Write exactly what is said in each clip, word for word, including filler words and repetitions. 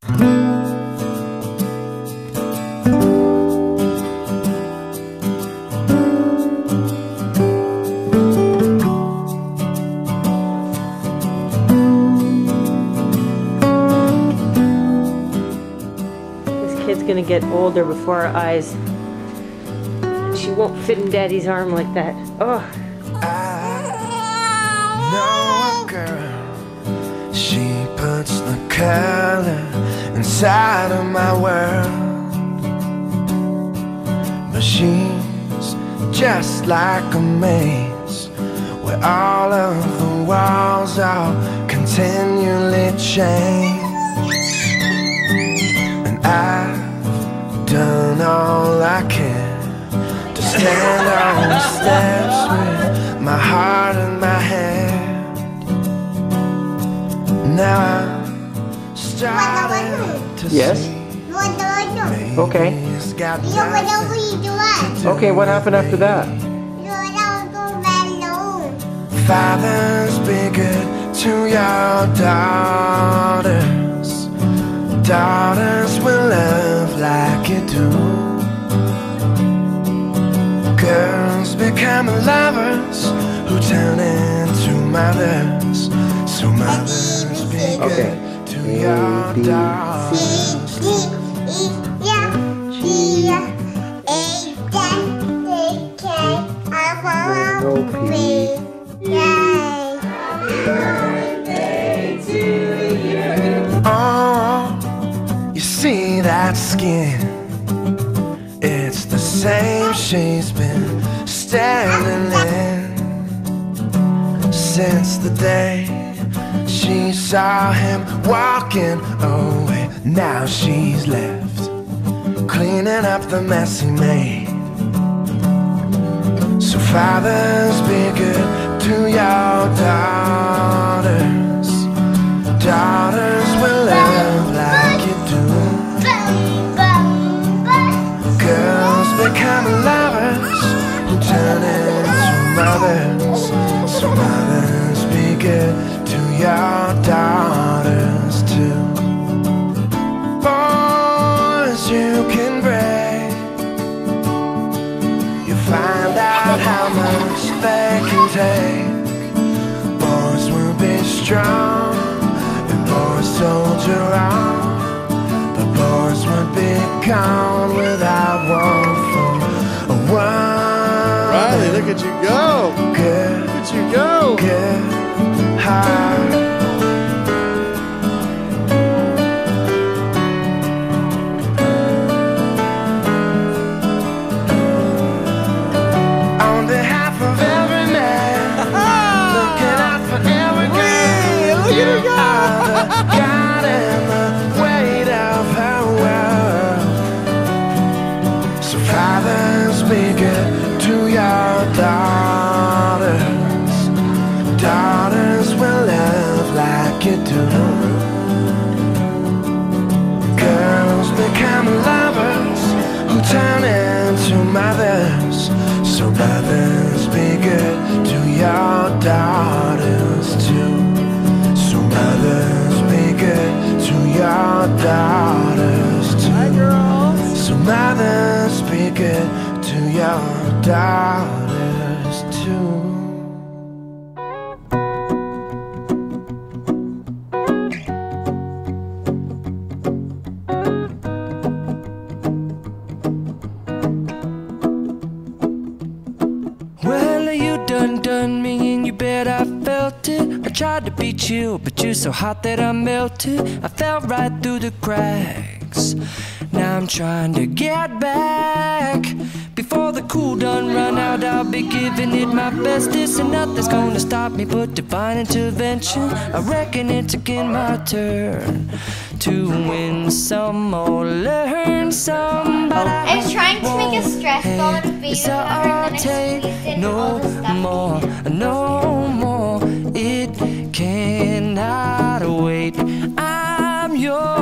Kid's gonna get older before our eyes. She won't fit in Daddy's arm like that. Oh. I know a girl. She puts the color inside of my world, but she's just like a maze where all of the walls are continually changed. I've done all I can to stand on the steps with my heart in my hand. Now I'm starting to yes? see. Okay. Okay, what happened after that? Fathers, be good to your daughters. Daughters will love like you do. Girls become lovers who turn into mothers. So mothers, be good okay. to your daughters. See that skin, it's the same she's been standing in since the day she saw him walking away. Now she's left cleaning up the mess he made. So fathers, be good to your daughters. Daughters will love like you do. Girls become lovers who turn into mothers. So mothers, be good to your daughters too. Boys, you can break. You find out how much they can take. Boys will be strong and boys soldier on. Boys would be gone without one for a while. Riley, look at you go! Good, look at you go! Good heart. On behalf of every man, looking out for every girl. Look at her go! God and the weight of her world. So fathers, be good to your daughters. Daughters will love like you do. Girls become lovers who turn into mothers. So mothers, be good to your daughters too. So mothers, be good to your daughters too. Hi, girls. So mothers, be good to your daughters too. Well, you done done me and you bet I felt it. I tried to be chill, but you're so hot that I melted. I fell right through the cracks. Now I'm trying to get back. Before the cool done run out, I'll be giving it my bestest. And nothing's gonna stop me but divine intervention. I reckon it's again my turn to win some or learn some. But I was trying to make a stress ball in a video so cover, I'll and then I take squeezed in no all the stuff. more, no more. It cannot wait. I'm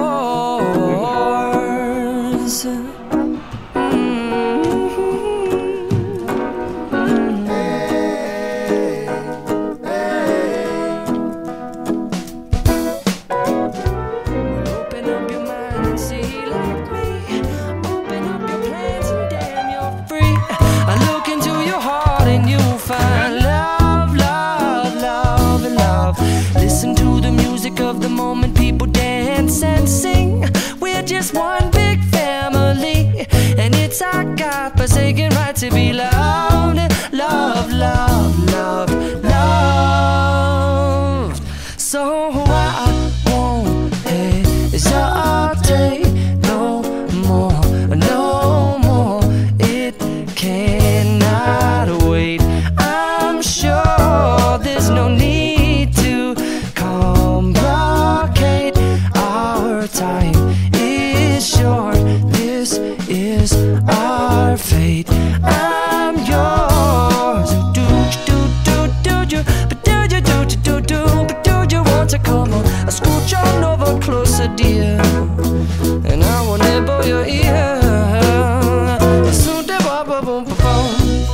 yours. Open up your mind. sick of the moment people dance and sing. We're just one big family, and it's our God-forsaken right to be loved, love, love, love, loved. So I won't hesitate no more, no more. It cannot wait. I'm sure there's no need to complicate. Our time is short. This is our fate. I'm yours. Do do do do do, but do you do do do do, but do you want to come on? I scooch on over closer, dear, and I will nibble your ear. So da ba ba boom ba boom.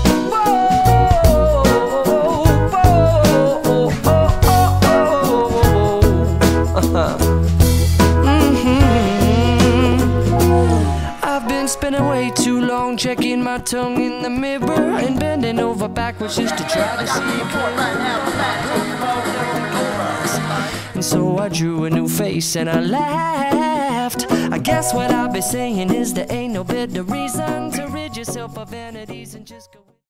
Spending way too long checking my tongue in the mirror and bending over backwards just to try to see a And so I drew a new face and I laughed. I guess what I'll be saying is there ain't no better reason to rid yourself of vanities and just go.